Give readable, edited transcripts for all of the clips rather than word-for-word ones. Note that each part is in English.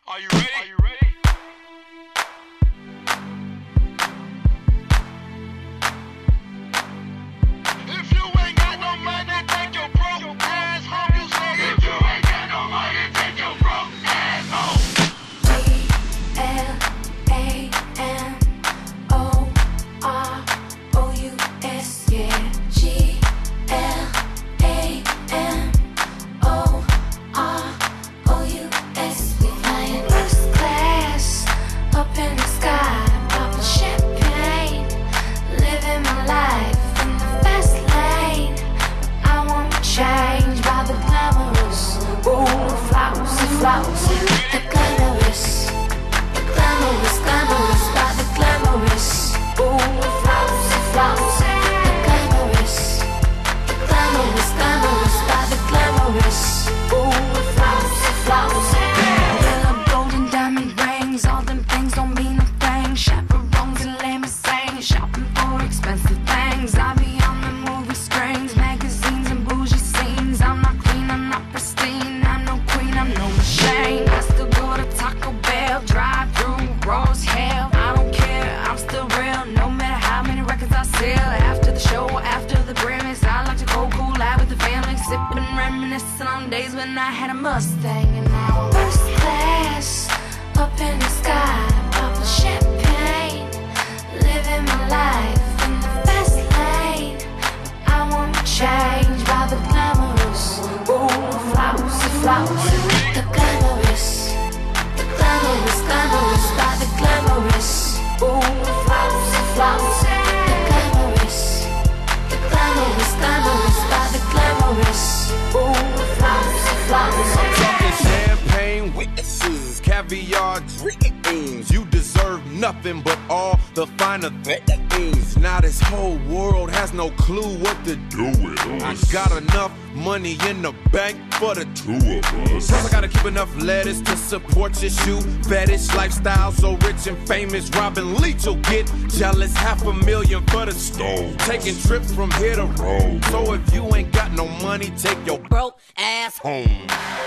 Are you ready? Are you ready? If you ain't got no money, take your broke ass home. You say if you ain't got no money, take your broke ass home. GLAMOROUS, yeah. GLAMOROUS. We flying first class up in the sky, popping champagne, living my life in the fast lane. I won't change by the glamorous. Ooh, flowers, flowers, the glamorous, the glamorous, glamorous by the glamorous. Ooh, flowers, flowers, the glamorous, the glamorous, glamorous by the glamorous. Ooh, flowers, flowers. Yellow, golden, diamond rings, all them things don't mean a thing. Chaperones and limousines, shopping for expensive things. I be on the movie screens, magazines and bougie scenes. I'm not clean, I'm not pristine, I'm no queen, I'm no machine. I still go to Taco Bell, drive through raw as hell. I don't care, I'm still real, no matter how many records I sell. After the show, after the Grammys, I like to go cool out with the family, sipping, reminiscing on days when I had a Mustang. And now first class up in the sky, popping champagne, living my life in the fast lane. I won't change by the glamorous. Ooh, flowers, flowers, the glamorous, the glamorous, glamorous by the glamorous. Ooh, flowers, flowers, the glamorous, the glamorous, glamorous by the glamorous. Ooh, flowers, flowers. I'm talking champagne witnesses, caviar dreams. You deserve nothing but all the finer things. Now this whole world has no clue what to do with us. I got enough money in the bank for the two of us. Plus I gotta keep enough lettuce to support your shoe fetish lifestyle. So rich and famous, Robin Leach will get jealous. $500,000 for the stove, taking trips from here to Rome. So if you ain't got no money, take your broke ass home.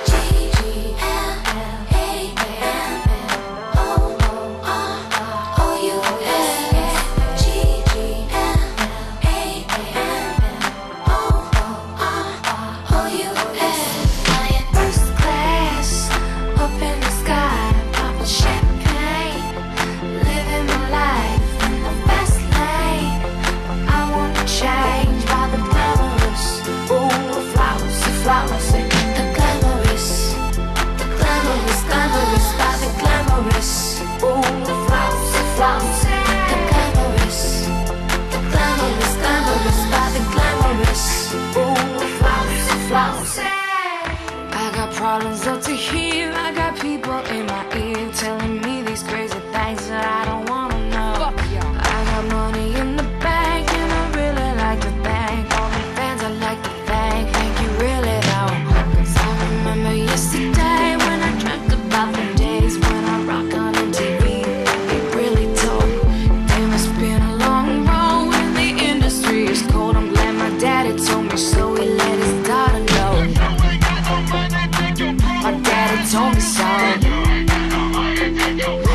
Flowers, the glamorous, the glamorous, glamorous by the glamorous. Ooh, flowers, flowers, the glamorous, the glamorous, glamorous by the glamorous. Ooh, flowers, flowers. I got problems up to here, I got people in my ear telling me these crazy things that I don't wanna know. I got money in the bank and I really like to thank all the fans. I like to thank you really though. 'Cause I remember yesterday when I dreamt about the days when I rocked on MTV. It really told. Damn, it's been a long road when the industry is cold. I'm glad my daddy told me so, he let his daughter know. My daddy told me so.